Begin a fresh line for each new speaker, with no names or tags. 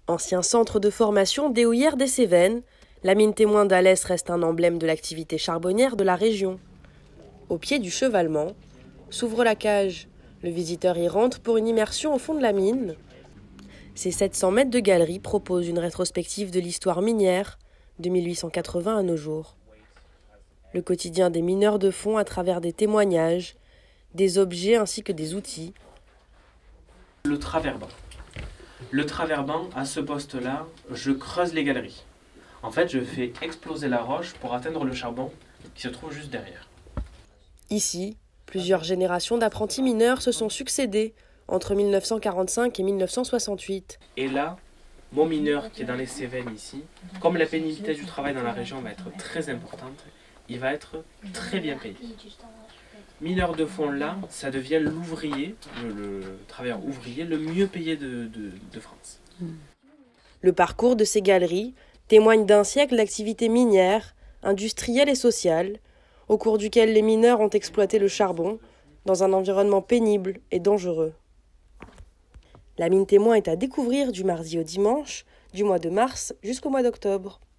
Ancien centre de formation des houillères des Cévennes, la mine témoin d'Alès reste un emblème de l'activité charbonnière de la région. Au pied du chevalement, s'ouvre la cage. Le visiteur y rentre pour une immersion au fond de la mine. Ces 700 mètres de galerie proposent une rétrospective de l'histoire minière de 1880 à nos jours. Le quotidien des mineurs de fond à travers des témoignages, des objets ainsi que des outils.
Le traverband. Le traverband, à ce poste-là, je creuse les galeries. En fait, je fais exploser la roche pour atteindre le charbon qui se trouve juste derrière.
Ici, plusieurs générations d'apprentis mineurs se sont succédées entre 1945 et 1968.
Et là, mon mineur qui est dans les Cévennes ici, comme la pénibilité du travail dans la région va être très importante, il va être très bien payé. Mineur de fond là, ça devient l'ouvrier, le travailleur ouvrier le mieux payé de France.
Le parcours de ces galeries témoigne d'un siècle d'activité minière, industrielle et sociale, au cours duquel les mineurs ont exploité le charbon dans un environnement pénible et dangereux. La mine témoin est à découvrir du mardi au dimanche, du mois de mars jusqu'au mois d'octobre.